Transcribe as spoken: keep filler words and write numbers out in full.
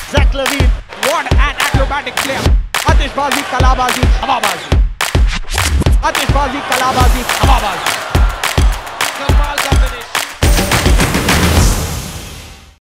Zach LaVine, what an acrobatic player. आतिशबाजी, कलाबाजी, हवाबाजी. आतिशबाजी, कलाबाजी, हवाबाजी.